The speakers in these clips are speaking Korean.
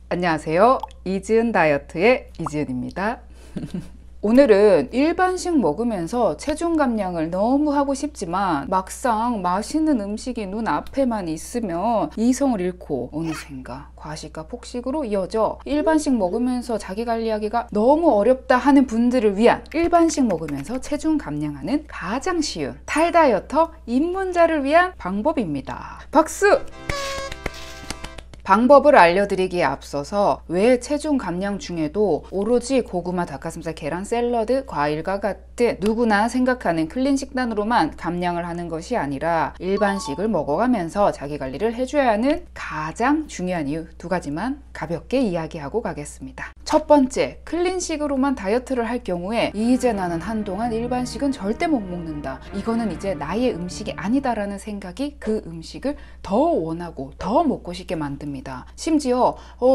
안녕하세요. 이지은 다이어트의 이지은입니다. 오늘은 일반식 먹으면서 체중 감량을 너무 하고 싶지만 막상 맛있는 음식이 눈앞에만 있으면 이성을 잃고 어느샌가 과식과 폭식으로 이어져 일반식 먹으면서 자기 관리하기가 너무 어렵다 하는 분들을 위한 일반식 먹으면서 체중 감량하는 가장 쉬운 탈다이어터 입문자를 위한 방법입니다. 박수! 방법을 알려드리기에 앞서서 왜 체중 감량 중에도 오로지 고구마, 닭가슴살, 계란, 샐러드, 과일과 같은 누구나 생각하는 클린 식단으로만 감량을 하는 것이 아니라 일반식을 먹어가면서 자기 관리를 해줘야 하는 가장 중요한 이유 두 가지만 가볍게 이야기하고 가겠습니다. 첫 번째, 클린식으로만 다이어트를 할 경우에 이제 나는 한동안 일반식은 절대 못 먹는다. 이거는 이제 나의 음식이 아니다라는 생각이 그 음식을 더 원하고 더 먹고 싶게 만듭니다. 심지어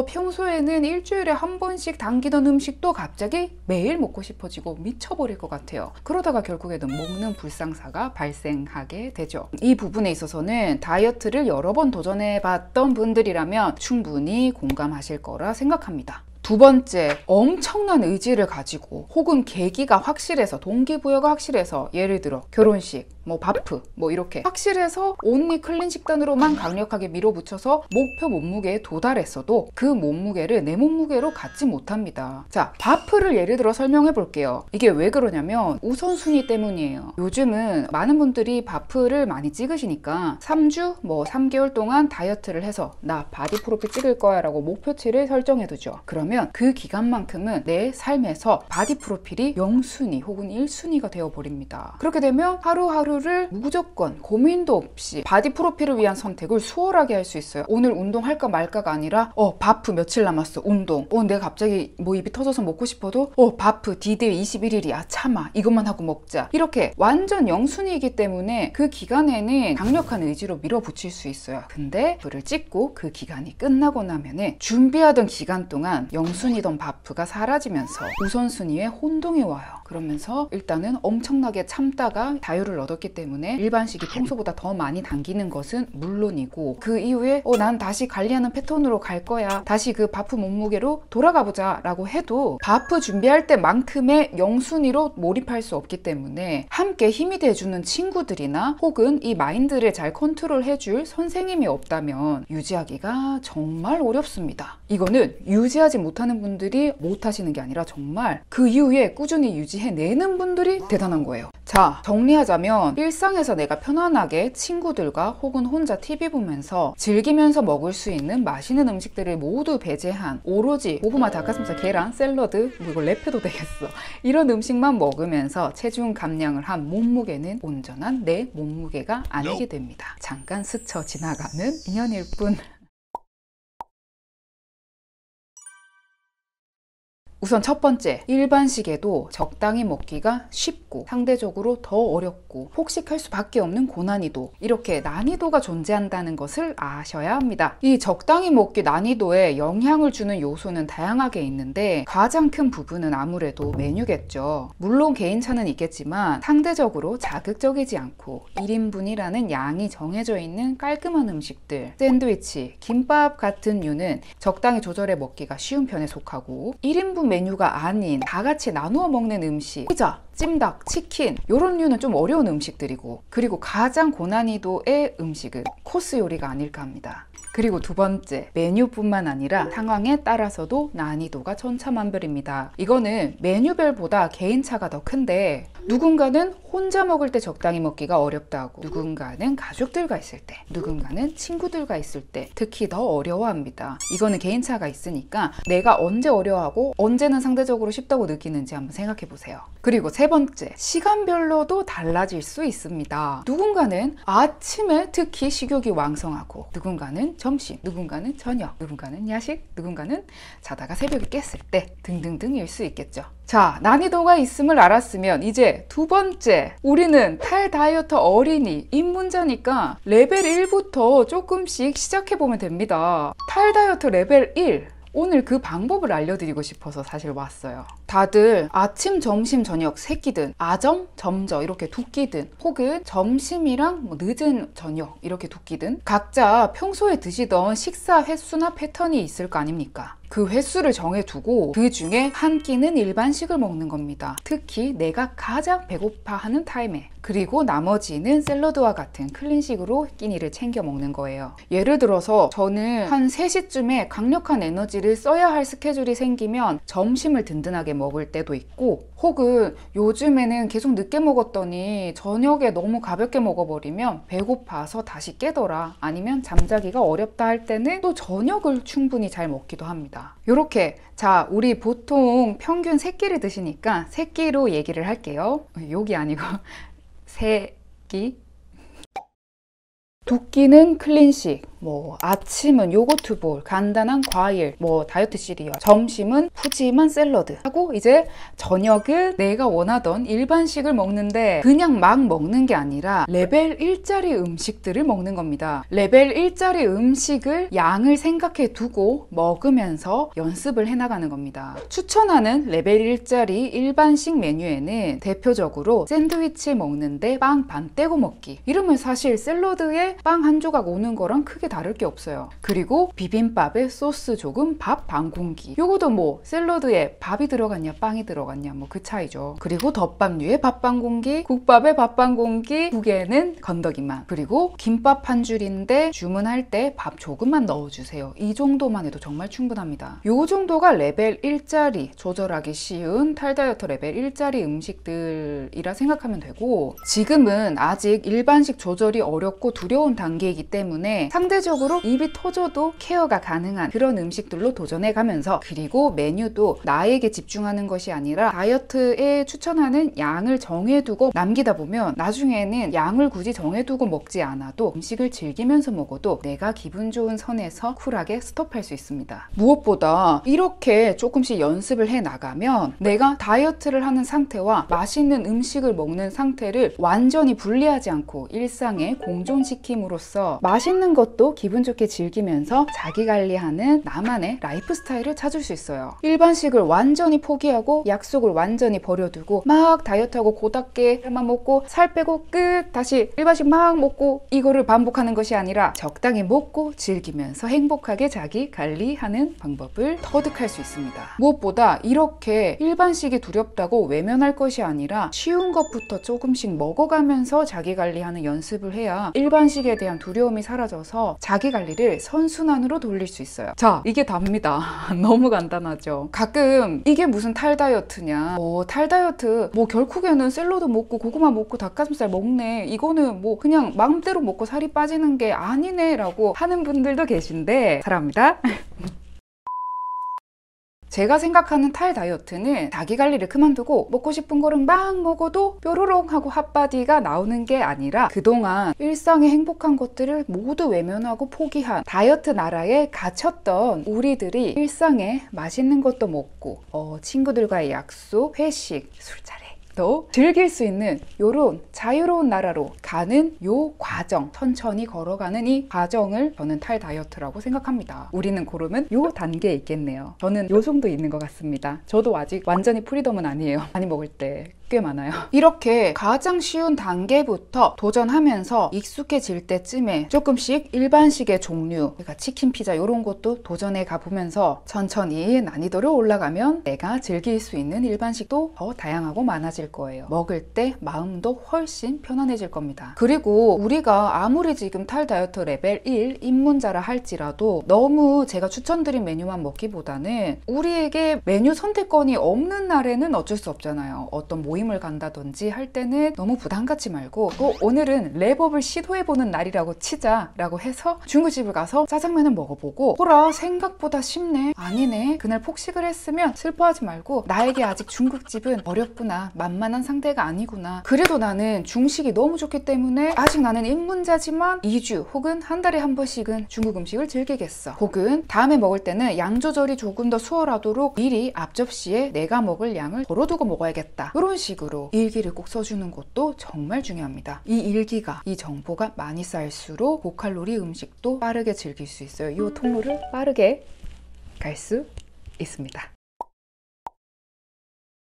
평소에는 일주일에 한 번씩 당기던 음식도 갑자기 매일 먹고 싶어지고 미쳐버릴 것 같아요. 그러다가 결국에는 먹는 불상사가 발생하게 되죠. 이 부분에 있어서는 다이어트를 여러 번 도전해 봤던 분들이라면 충분히 공감하실 거라 생각합니다. 두 번째, 엄청난 의지를 가지고 혹은 계기가 확실해서 동기부여가 확실해서 예를 들어 결혼식, 바프 이렇게 확실해서 온리 클린 식단으로만 강력하게 밀어붙여서 목표 몸무게에 도달했어도 그 몸무게를 내 몸무게로 갖지 못합니다. 자, 바프를 예를 들어 설명해 볼게요. 이게 왜 그러냐면 우선순위 때문이에요. 요즘은 많은 분들이 바프를 많이 찍으시니까 3주, 3개월 동안 다이어트를 해서 나 바디 프로필 찍을 거야 라고 목표치를 설정해 두죠. 그러면 그 기간만큼은 내 삶에서 바디 프로필이 0순위 혹은 1순위가 되어버립니다. 그렇게 되면 하루하루를 무조건 고민도 없이 바디 프로필을 위한 선택을 수월하게 할 수 있어요. 오늘 운동할까 말까가 아니라 바프 며칠 남았어, 운동. 내가 갑자기 입이 터져서 먹고 싶어도 바프 디데이 21일이야, 참아, 이것만 하고 먹자. 이렇게 완전 0순위이기 때문에 그 기간에는 강력한 의지로 밀어붙일 수 있어요. 근데 불을 찍고 그 기간이 끝나고 나면은 준비하던 기간 동안 0순위던 바프가 사라지면서 우선순위에 혼동이 와요. 그러면서 일단은 엄청나게 참다가 자유를 얻었기 때문에 일반식이 평소보다 더 많이 당기는 것은 물론이고 그 이후에 난 다시 관리하는 패턴으로 갈 거야, 다시 그 바프 몸무게로 돌아가 보자 라고 해도 바프 준비할 때만큼의 0순위로 몰입할 수 없기 때문에 함께 힘이 돼주는 친구들이나 혹은 이 마인드를 잘 컨트롤 해줄 선생님이 없다면 유지하기가 정말 어렵습니다. 이거는 유지하지 못하는 분들이 못하시는 게 아니라 정말 그 이후에 꾸준히 유지해내는 분들이 대단한 거예요. 자, 정리하자면 일상에서 내가 편안하게 친구들과 혹은 혼자 TV 보면서 즐기면서 먹을 수 있는 맛있는 음식들을 모두 배제한 오로지 고구마, 닭가슴살, 계란, 샐러드, 이거 랩해도 되겠어, 이런 음식만 먹으면서 체중 감량을 한 몸무게는 온전한 내 몸무게가 아니게 됩니다. 잠깐 스쳐 지나가는 인연일 뿐. 우선 첫 번째, 일반식에도 적당히 먹기가 쉽고 상대적으로 더 어렵고 폭식할 수밖에 없는 고난이도, 이렇게 난이도가 존재한다는 것을 아셔야 합니다. 이 적당히 먹기 난이도에 영향을 주는 요소는 다양하게 있는데 가장 큰 부분은 아무래도 메뉴겠죠. 물론 개인차는 있겠지만 상대적으로 자극적이지 않고 1인분이라는 양이 정해져 있는 깔끔한 음식들, 샌드위치, 김밥 같은 류는 적당히 조절해 먹기가 쉬운 편에 속하고 1인분 메뉴가 아닌 다 같이 나누어 먹는 음식, 피자, 찜닭, 치킨, 이런 류는 좀 어려운 음식들이고, 그리고 가장 고난이도의 음식은 코스 요리가 아닐까 합니다. 그리고 두 번째, 메뉴뿐만 아니라 상황에 따라서도 난이도가 천차만별입니다. 이거는 메뉴별보다 개인차가 더 큰데 누군가는 혼자 먹을 때 적당히 먹기가 어렵다고, 누군가는 가족들과 있을 때, 누군가는 친구들과 있을 때 특히 더 어려워합니다. 이거는 개인차가 있으니까 내가 언제 어려워하고 언제는 상대적으로 쉽다고 느끼는지 한번 생각해 보세요. 그리고 세 번째, 시간별로도 달라질 수 있습니다. 누군가는 아침에 특히 식욕이 왕성하고, 누군가는 점심, 누군가는 저녁, 누군가는 야식, 누군가는 자다가 새벽에 깼을 때 등등등일 수 있겠죠. 자, 난이도가 있음을 알았으면 이제 두 번째, 우리는 탈다이어터 어린이 입문자니까 레벨 1부터 조금씩 시작해보면 됩니다. 탈다이어터 레벨 1, 오늘 그 방법을 알려드리고 싶어서 사실 왔어요. 다들 아침, 점심, 저녁 세 끼든 아점, 점저 이렇게 두 끼든 혹은 점심이랑 뭐 늦은 저녁 이렇게 두 끼든 각자 평소에 드시던 식사 횟수나 패턴이 있을 거 아닙니까? 그 횟수를 정해두고 그 중에 한 끼는 일반식을 먹는 겁니다. 특히 내가 가장 배고파하는 타임에. 그리고 나머지는 샐러드와 같은 클린식으로 끼니를 챙겨 먹는 거예요. 예를 들어서 저는 한 3시쯤에 강력한 에너지를 써야 할 스케줄이 생기면 점심을 든든하게 먹을 때도 있고, 혹은 요즘에는 계속 늦게 먹었더니 저녁에 너무 가볍게 먹어버리면 배고파서 다시 깨더라, 아니면 잠자기가 어렵다 할 때는 또 저녁을 충분히 잘 먹기도 합니다. 요렇게 자, 우리 보통 평균 3끼를 드시니까 3끼로 얘기를 할게요. 욕이 아니고 3끼. 2끼는 클린식, 뭐 아침은 요거트 볼, 간단한 과일, 뭐 다이어트 시리얼, 점심은 푸짐한 샐러드 하고, 이제 저녁은 내가 원하던 일반식을 먹는데 그냥 막 먹는 게 아니라 레벨 1짜리 음식들을 먹는 겁니다. 레벨 1짜리 음식을 양을 생각해 두고 먹으면서 연습을 해나가는 겁니다. 추천하는 레벨 1짜리 일반식 메뉴에는 대표적으로 샌드위치 먹는데 빵 반 떼고 먹기, 이러면 사실 샐러드에 빵 한 조각 오는 거랑 크게 다를 게 없어요. 그리고 비빔밥에 소스 조금, 밥 반 공기. 요거도 뭐 샐러드에 밥이 들어갔냐 빵이 들어갔냐 뭐 그 차이죠. 그리고 덮밥류에 밥 반 공기, 국밥에 밥 반 공기, 국에는 건더기만. 그리고 김밥 한 줄인데 주문할 때 밥 조금만 넣어주세요. 이 정도만 해도 정말 충분합니다. 요 정도가 레벨 1짜리 조절하기 쉬운 탈다이어트 레벨 1짜리 음식들이라 생각하면 되고, 지금은 아직 일반식 조절이 어렵고 두려운 단계이기 때문에 상대적으로 입이 터져도 케어가 가능한 그런 음식들로 도전해 가면서, 그리고 메뉴도 나에게 집중하는 것이 아니라 다이어트에 추천하는 양을 정해두고 남기다 보면 나중에는 양을 굳이 정해두고 먹지 않아도 음식을 즐기면서 먹어도 내가 기분 좋은 선에서 쿨하게 스톱할 수 있습니다. 무엇보다 이렇게 조금씩 연습을 해 나가면 내가 다이어트를 하는 상태와 맛있는 음식을 먹는 상태를 완전히 분리하지 않고 일상에 공존시킴으로써 맛있는 것도 기분 좋게 즐기면서 자기관리하는 나만의 라이프 스타일을 찾을 수 있어요. 일반식을 완전히 포기하고 약속을 완전히 버려두고 막 다이어트하고 고답게만 먹고 살 빼고 끝, 다시 일반식 막 먹고, 이거를 반복하는 것이 아니라 적당히 먹고 즐기면서 행복하게 자기 관리하는 방법을 터득할 수 있습니다. 무엇보다 이렇게 일반식이 두렵다고 외면할 것이 아니라 쉬운 것부터 조금씩 먹어가면서 자기 관리하는 연습을 해야 일반식에 대한 두려움이 사라져서 자기 관리를 선순환으로 돌릴 수 있어요. 자, 이게 답니다. 너무 간단하죠. 가끔 이게 무슨 탈다이어트냐, 탈다이어트 뭐 결국에는 샐러드 먹고 고구마 먹고 닭가슴살 먹네, 이거는 뭐 그냥 마음대로 먹고 살이 빠지는 게 아니네 라고 하는 분들도 계신데, 사랑합니다. 제가 생각하는 탈다이어트는 자기 관리를 그만두고 먹고 싶은 거를 막 먹어도 뾰로롱 하고 핫바디가 나오는 게 아니라 그동안 일상의 행복한 것들을 모두 외면하고 포기한 다이어트 나라에 갇혔던 우리들이 일상에 맛있는 것도 먹고 친구들과의 약속, 회식, 술자리 또 즐길 수 있는 요런 자유로운 나라로 가는 요 과정, 천천히 걸어가는 이 과정을 저는 탈다이어트라고 생각합니다. 우리는 고르면 요 단계에 있겠네요. 저는 요 정도 있는 것 같습니다. 저도 아직 완전히 프리덤은 아니에요. 많이 먹을 때 꽤 많아요. 이렇게 가장 쉬운 단계부터 도전하면서 익숙해질 때쯤에 조금씩 일반식의 종류, 그러니까 치킨, 피자 이런 것도 도전해 가보면서 천천히 난이도를 올라가면 내가 즐길 수 있는 일반식도 더 다양하고 많아질 거예요. 먹을 때 마음도 훨씬 편안해질 겁니다. 그리고 우리가 아무리 지금 탈다이어트 레벨 1 입문자라 할지라도 너무 제가 추천드린 메뉴만 먹기보다는 우리에게 메뉴 선택권이 없는 날에는 어쩔 수 없잖아요. 어떤 모임을 간다든지 할 때는 너무 부담 갖지 말고, 오늘은 랩업을 시도해보는 날이라고 치자라고 해서 중국집을 가서 짜장면을 먹어보고, 호라 생각보다 쉽네, 아니네, 그날 폭식을 했으면 슬퍼하지 말고 나에게 아직 중국집은 어렵구나, 만만한 상태가 아니구나, 그래도 나는 중식이 너무 좋기 때문에 아직 나는 입문자지만 2주 혹은 한 달에 한 번씩은 중국 음식을 즐기겠어, 혹은 다음에 먹을 때는 양 조절이 조금 더 수월하도록 미리 앞접시에 내가 먹을 양을 덜어두고 먹어야겠다, 이런 식으로 일기를 꼭 써주는 것도 정말 중요합니다. 이 일기가, 이 정보가 많이 쌓일수록 고칼로리 음식도 빠르게 즐길 수 있어요. 이 통로를 빠르게 갈 수 있습니다.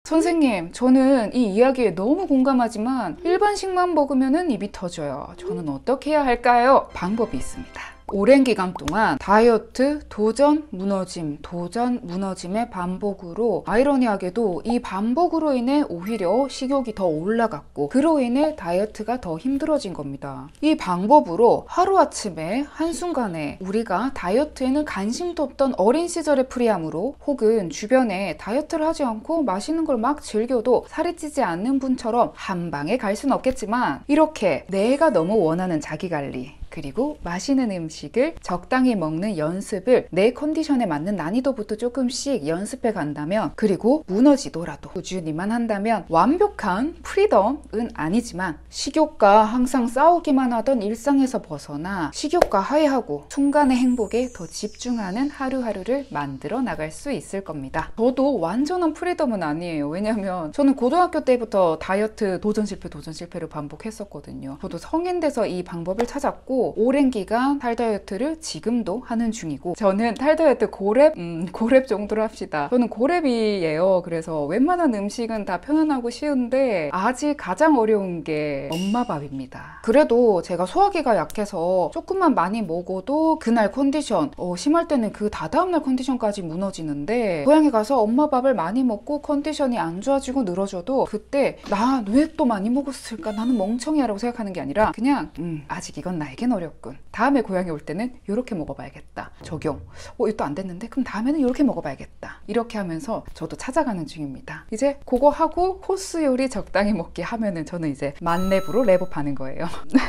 선생님, 저는 이 이야기에 너무 공감하지만 일반식만 먹으면 입이 터져요. 저는 어떻게 해야 할까요? 방법이 있습니다. 오랜 기간 동안 다이어트, 도전, 무너짐, 도전, 무너짐의 반복으로 아이러니하게도 이 반복으로 인해 오히려 식욕이 더 올라갔고 그로 인해 다이어트가 더 힘들어진 겁니다. 이 방법으로 하루아침에 한순간에 우리가 다이어트에는 관심도 없던 어린 시절의 프리함으로 혹은 주변에 다이어트를 하지 않고 맛있는 걸 막 즐겨도 살이 찌지 않는 분처럼 한 방에 갈 수는 없겠지만 이렇게 내가 너무 원하는 자기관리 그리고 맛있는 음식을 적당히 먹는 연습을 내 컨디션에 맞는 난이도부터 조금씩 연습해 간다면 그리고 무너지더라도 꾸준히만 한다면 완벽한 프리덤은 아니지만 식욕과 항상 싸우기만 하던 일상에서 벗어나 식욕과 화해하고 순간의 행복에 더 집중하는 하루하루를 만들어 나갈 수 있을 겁니다. 저도 완전한 프리덤은 아니에요. 왜냐면 저는 고등학교 때부터 다이어트 도전 실패를 반복했었거든요. 저도 성인 돼서 이 방법을 찾았고 오랜 기간 탈다이어트를 지금도 하는 중이고 저는 탈다이어트 고렙 정도로 합시다. 저는 고렙이에요. 그래서 웬만한 음식은 다 편안하고 쉬운데 아직 가장 어려운 게 엄마밥입니다. 그래도 제가 소화기가 약해서 조금만 많이 먹어도 그날 컨디션 심할 때는 그 다다음날 컨디션까지 무너지는데 고향에 가서 엄마밥을 많이 먹고 컨디션이 안 좋아지고 늘어져도 그때 나 왜 또 많이 먹었을까? 나는 멍청이야 라고 생각하는 게 아니라 그냥 아직 이건 나에겐 어렵군. 다음에 고향에 올 때는 이렇게 먹어봐야겠다. 적용. 이것도 안 됐는데? 그럼 다음에는 이렇게 먹어봐야겠다. 이렇게 하면서 저도 찾아가는 중입니다. 이제 그거 하고 코스 요리 적당히 먹기 하면은 저는 이제 만렙으로 랩업하는 거예요.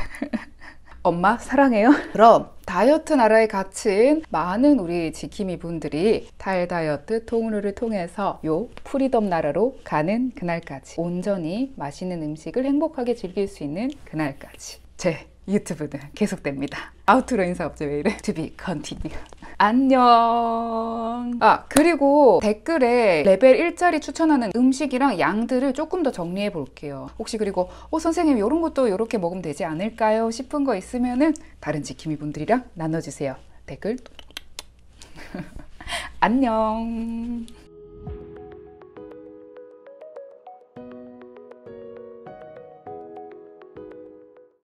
엄마 사랑해요. 그럼 다이어트 나라에 갇힌 많은 우리 지킴이 분들이 탈다이어트 통로를 통해서 요 프리덤 나라로 가는 그날까지 온전히 맛있는 음식을 행복하게 즐길 수 있는 그날까지 제 유튜브는 계속됩니다. 아우트로 인사 없죠 왜 이래? To be continue. 안녕. 그리고 댓글에 레벨 1짜리 추천하는 음식이랑 양들을 조금 더 정리해 볼게요. 혹시 그리고 선생님 이런 것도 이렇게 먹으면 되지 않을까요? 싶은 거 있으면은 다른 지킴이 분들이랑 나눠주세요. 댓글 안녕.